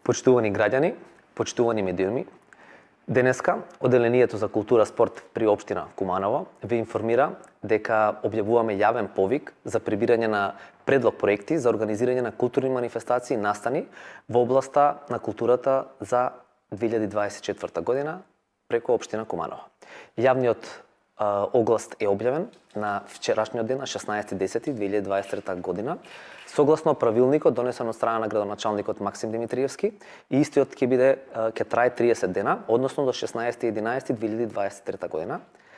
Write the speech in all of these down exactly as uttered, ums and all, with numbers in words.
Почитувани граѓани, почитувани медиуми, денеска Оделението за култура спорт при општина Куманово ви информира дека објавуваме јавен повик за прибирање на предлог проекти за организирање на културни манифестации и настани во областа на културата за две илјади дваесет и четврта година преку општина Куманово. Јавниот а, оглас е објавен на вчерашниот ден, на шеснаесети десети две илјади дваесет и трета година, согласно правилникот донесен од страна на градоначалникот Максим Димитриевски, и истиот ќе биде ќе трае триесет дена, односно до шеснаесети единаесети две илјади дваесет и трета година.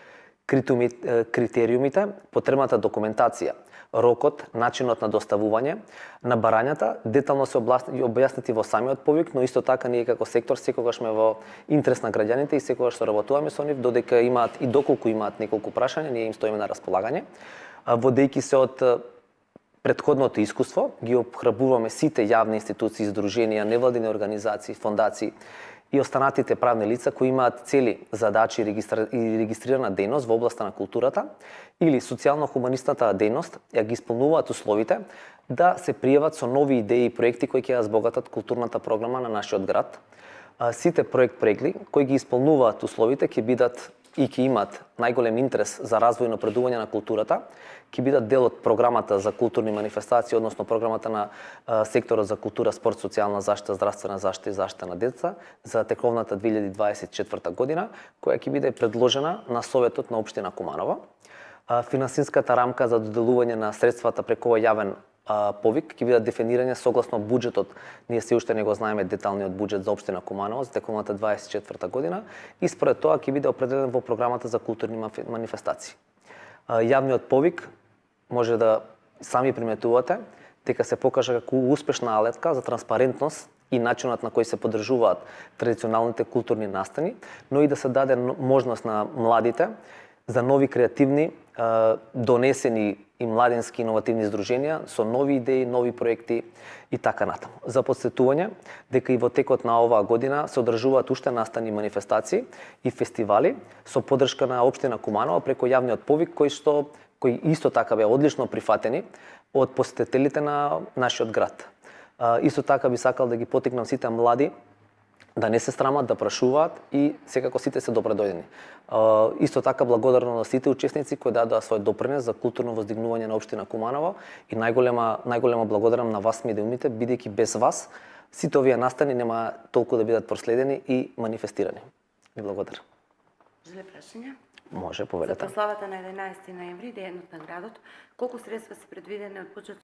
Критериумите, потребната документација, рокот, начинот на доставување на барањата детално се објаснети во самиот повик, но исто така ние како сектор секогаш сме во интерес на граѓаните и секогаш соработуваме со нив, додека имаат и доколку имаат неколку прашања, ние им стоиме на располагање. Водејќи се од претходното искуство, ги охрабруваме сите јавни институции, здруженија, невладини организации, фондации и останатите правни лица кои имаат цели, задачи и регистрирана дејност во областа на културата или социјално-хуманистната дејност, ја ги исполнуваат условите да се пријават со нови идеи и проекти кои ќе ја збогатат културната програма на нашиот град. Сите проект проекти кои ги исполнуваат условите ќе бидат и ќе имаат најголем интерес за развој и напредување на културата, ќе бидат дел од програмата за културни манифестации, односно програмата на а, секторот за култура, спорт, социјална заштита, здравствена заштита и заштита на деца за тековната две илјади дваесет и четврта година, која ќе биде предложена на Советот на општина Куманово. А, финансиската рамка за доделување на средствата преку овој јавен а, повик ќе бидат дефинирани согласно буџетот. Ние се уште не го знаеме деталниот буџет за општина Куманово за тековната дваесет и четврта година и според тоа ќе биде определен во програмата за културни манифестации. А, јавниот повик може да сами приметувате дека се покажа како успешна алетка за транспарентност и начинот на кој се поддржуваат традиционалните културни настани, но и да се даде можност на младите за нови креативни, донесени и младински иновативни здруженија со нови идеи, нови проекти и така натаму. За подсетување дека и во текот на оваа година се одржуваат уште настани манифестации и фестивали со поддршка на општина Куманово преку јавниот повик кој што кои исто така беа одлично прифатени од посетителите на нашиот град. Исто така би сакал да ги поттикнам сите млади да не се срамат, да прашуваат и секако сите се добре дојдени. Исто така благодарно на сите учесници кои дадоа свој допринес за културно воздигнување на општина Куманово и најголема најголема благодарам на вас медиумите, бидејќи без вас сите овие настани нема толку да бидат проследени и манифестирани. Ви благодарам. Желе прашања? Може, повелете. За прославата на единаесети ноември, денот на градот, колку средства се предвидени од буџетот